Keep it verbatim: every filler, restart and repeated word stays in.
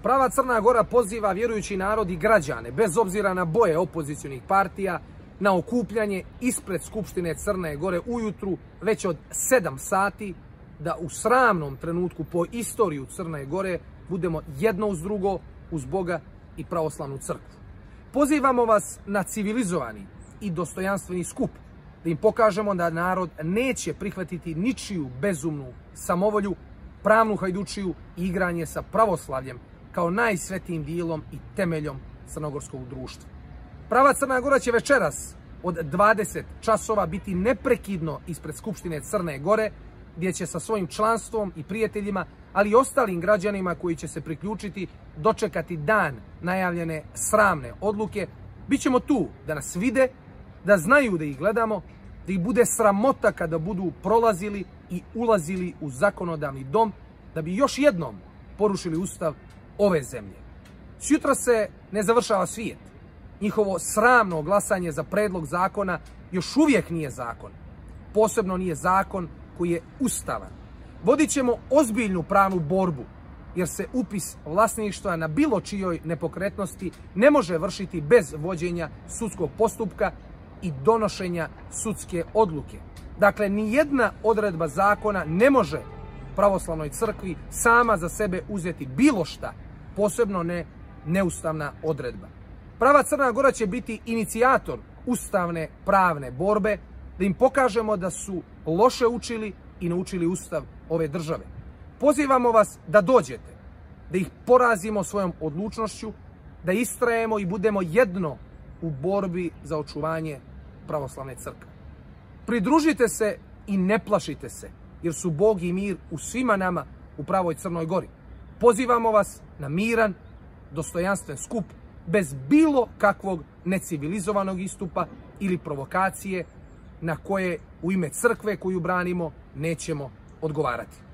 Prava Crna Gora poziva vjerujući narod i građane, bez obzira na boje opozicionih partija, na okupljanje ispred Skupštine Crne Gore ujutru već od sedam sati, da u sramnom trenutku po istoriju Crne Gore budemo jedno uz drugo, uz Boga i pravoslavnu crkvu. Pozivamo vas na civilizovani i dostojanstveni skup, da im pokažemo da narod neće prihvatiti ničiju bezumnu samovolju, pravnu hajdučiju i igranje sa pravoslavljem kao najsvetijim dijelom i temeljom crnogorskog društva. Prava Crna Gora će večeras od dvadeset časova biti neprekidno ispred Skupštine Crne Gore, gdje će sa svojim članstvom i prijateljima, ali i ostalim građanima koji će se priključiti, dočekati dan najavljene sramne odluke. Bićemo tu da nas vide, da znaju da ih gledamo, da ih bude sramota kada budu prolazili i ulazili u zakonodavni dom, da bi još jednom porušili ustav ove zemlje. Sjutra se ne završava svijet. Njihovo sramno glasanje za predlog zakona još uvijek nije zakon. Posebno nije zakon koji je ustavan. Vodit ćemo ozbiljnu pravnu borbu, jer se upis vlasništva na bilo čijoj nepokretnosti ne može vršiti bez vođenja sudskog postupka i donošenja sudske odluke. Dakle, nijedna odredba zakona ne može pravoslavnoj crkvi sama za sebe uzeti bilo šta, posebno ne neustavna odredba. Prava Crna Gora će biti inicijator ustavne pravne borbe, da im pokažemo da su loše učili i naučili ustav ove države. Pozivamo vas da dođete, da ih porazimo svojom odlučnošću, da istrajemo i budemo jedno u borbi za očuvanje pravoslavne crkve. Pridružite se i ne plašite se, jer su Bog i mir u svima nama u pravoj Crnoj Gori. Pozivamo vas na miran, dostojanstven skup, bez bilo kakvog necivilizovanog istupa ili provokacije na koje u ime crkve koju branimo nećemo odgovarati.